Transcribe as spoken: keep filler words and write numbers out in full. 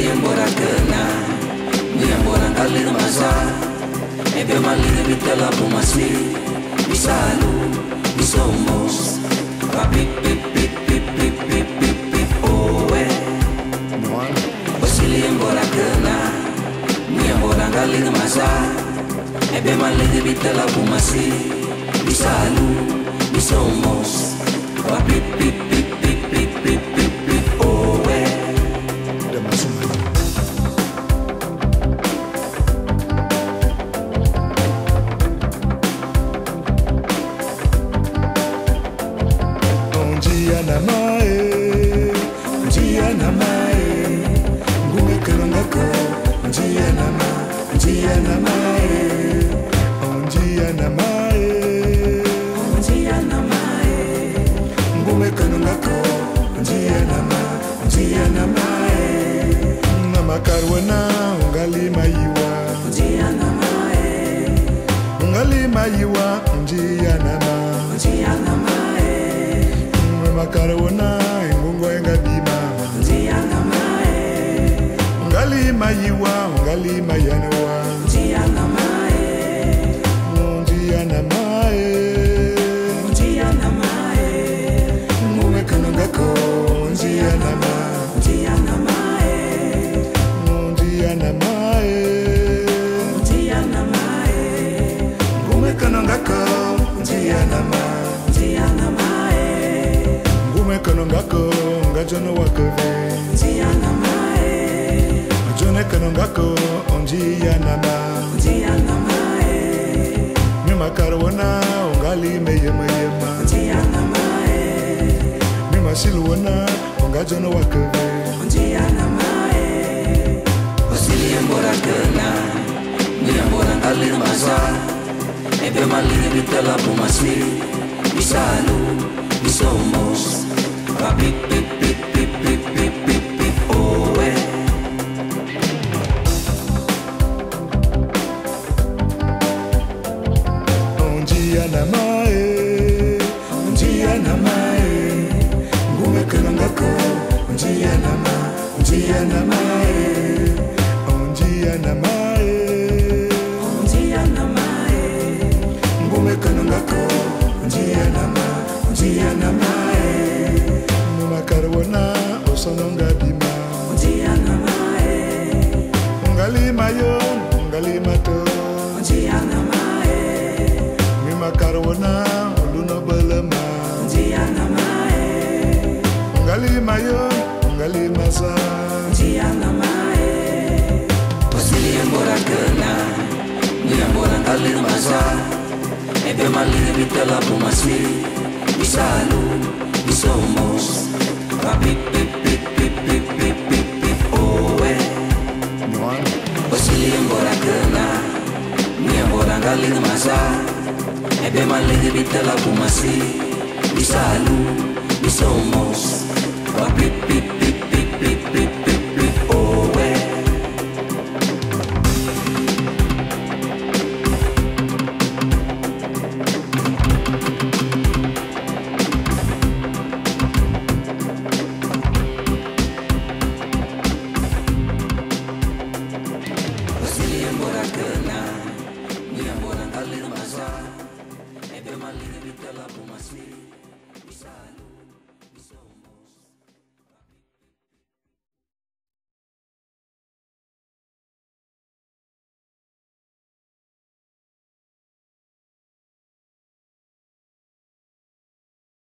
embora cana, me embora kali masa, ebe malinga bitela pumasi, bisalu, bisomos, papi pip pip pip pip pip pip pip oe. Basili embora cana, me embora kali masa, ebe malinga bitela pumasi, bisalu, bisomos, papi pip pip pip pip pip pip pip oe. Dia na mae, dia na mae, ngume kelongako, dia na ma, dia na mae, on dia na mae, on dia na mae, ngume kelongako, dia na ma, dia na mae, na makarwana ngali maiwa, dia na mae, ngali maiwa, dia na ma, dia na mae. Makarona ngungo enga bima Dia na mae, ngali mayiwa ngali mayanwa dia na mae, dia na mae, dia na mae, ngume kanangako dia na ma, dia na mae, dia na mae, dia na mae, ngume kanangako dia na ma, dia na mae, ngume kanangako ngajono wakove dia na mae, jone kanangako onjia na ma, dia na mae, mi makarona ngali meyema yema dia na mae, mi masilwana ngajono wakove dia na mae. Basili embora cana, me embora kali masa, ebe malinga bitela pumasi, bisalu, bisomos, papi pip pip pip pip pip pip pip oe. on dia na mae, Dia na mae, ngume kanangako dia na ma, dia na mae, on dia na mae, dia na mae, ngume kanangako dia na ma, dia na mae, mi makarwana osononga bima dia na mae, ngali mayo ngali mato dia na mae, mi makarwana luno belema dia na mae, ngali mayo ngali masa dia na mae. Basili embora cana, me embora kali masa, ebe malinga bitela pumasi, bisalu, bisomos, papi pip pip pip pip pip pip pip oe. Basili embora cana, me embora kali masa, ebe malinga bitela pumasi, bisalu, bisomos, papi pip